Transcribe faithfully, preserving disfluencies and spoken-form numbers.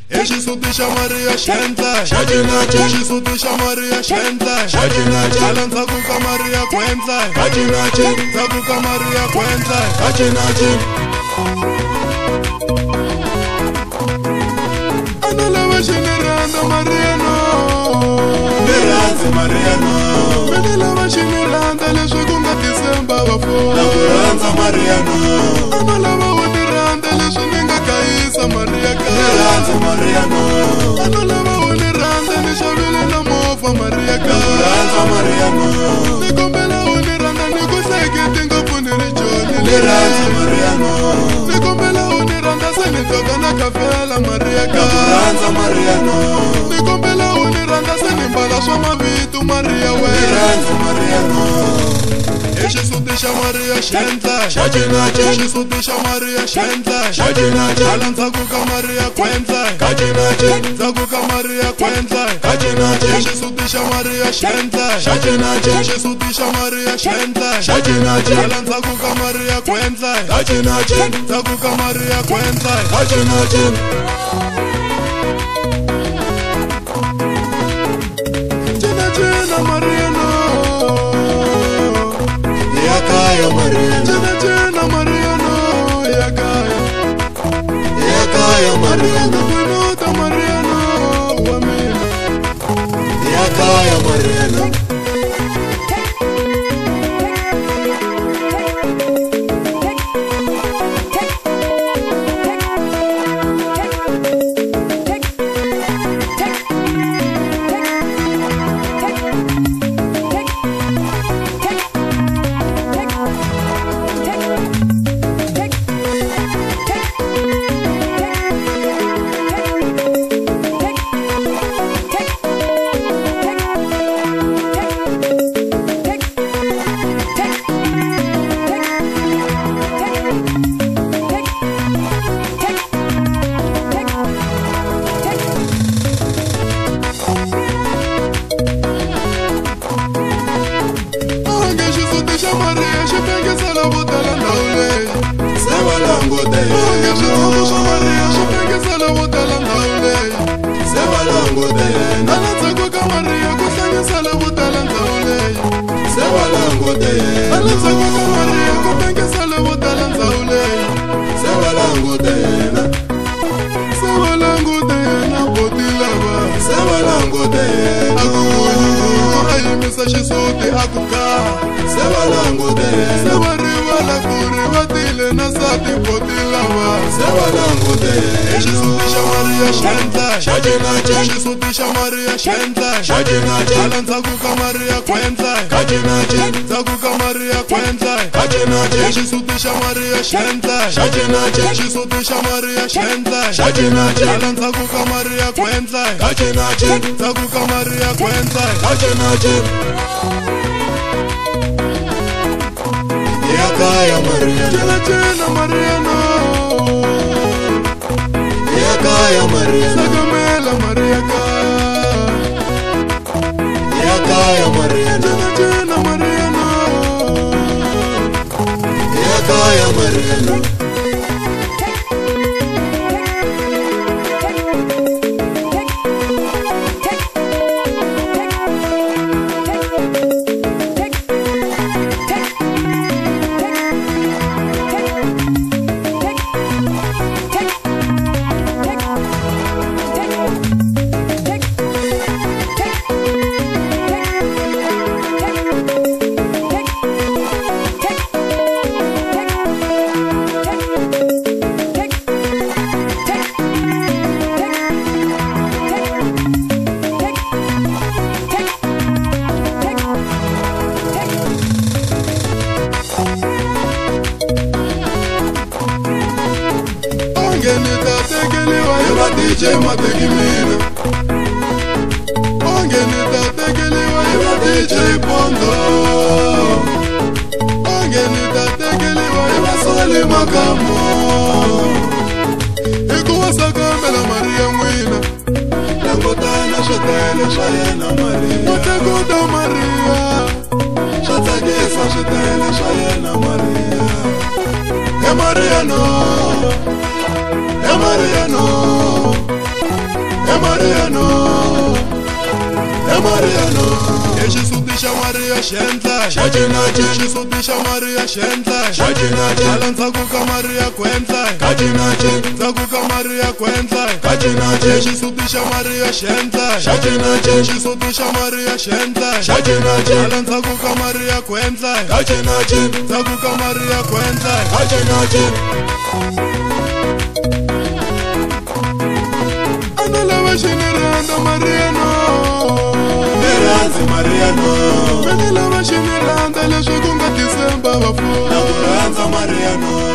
exisuti xa Maria xendla xacinaci exisuti xa Maria xendla xacinaci ala ndzhaku ka Maria kwendla xacinaci ndzhaku ka Maria kwendla xacinaci ana lava xini rhandza Maria no ni rhandzi Maria no mina lava xini rhandza leswi ku nga December bafo na ku rhandza Maria no ana lava u ni rhandza leswi ni nga gayisa Maria ka ni rhandza Maria no ana lava u ni rhandza ni xavile na movha Maria ka ni rhandza Maria no ni kombela u ni rhandza ni ku hleketi ngopfu ni ri joni ni rhandza Maria no ni kombela u ni rhandza se ni dzoka na kafela Maria ka ni rhandza Maria no ni kombela u ni rhandza se ni mbala swa mavito Maria we ni rhandza Maria no exisuti xa Maria xendla xacinaci exisuti xa Maria xendla xacinaci ala ndzhaku ka Maria kwendla xacinaci ndzhaku ka Maria kwendla xacinaci exisuti xa Maria xendla xacinaci exisuti xa Maria xendla xacinaci ala ndzhaku ka Maria kwendla xacinaci ndzhaku ka Maria kwendla xacinaci Maria no ya kaya Maria jena jena Maria no ya kaya ya kaya Maria no nota Maria no wa mina ya kaya Maria no xisuti akuka sevalangude sevarivala kuri vatile na sati potilava sevalangude exisuti xa Maria xendla xacinaci exisuti xa Maria xendla xacinaci ala ndzhaku ka Maria kwendla xacinaci ndzhaku ka Maria kwendla xacinaci exisuti xa Maria xendla xacinaci exisuti xa Maria xendla xacinaci ala ndzhaku ka Maria kwendla xacinaci ndzhaku ka Maria kwendla xacinaci ya kaya Maria jena jena Maria no ya kaya Maria sagamela Maria ka ya kaya Maria jena jena Maria no ya kaya Maria no D J Matekimina Ongeni tatekeliwa iwa D J Pondo Ongeni tatekeliwa iwa Soli Makamo Ikuwa sakamela Maria Mwina Langotana shatele shayena Maria Matekuta Maria Shatakisa shatele shayena Maria He Maria no He Maria no Mariano Exisuti xa Maria xendla Xacinaci Exisuti xa Maria xendla Xacinaci Ala ndzhaku ka Maria kwendla Xacinaci Ndzhaku ka Maria kwendla Xacinaci Exisuti xa Maria xendla Xacinaci Exisuti xa Maria xendla Xacinaci Ala ndzhaku ka Maria kwendla Xacinaci Ndzhaku ka Maria kwendla Xacinaci Ana lava xiniranda Mariano Nirhandzi Mariano Mina lava xiniranda leswi ku nga December Na vafana ku rhandza Mariano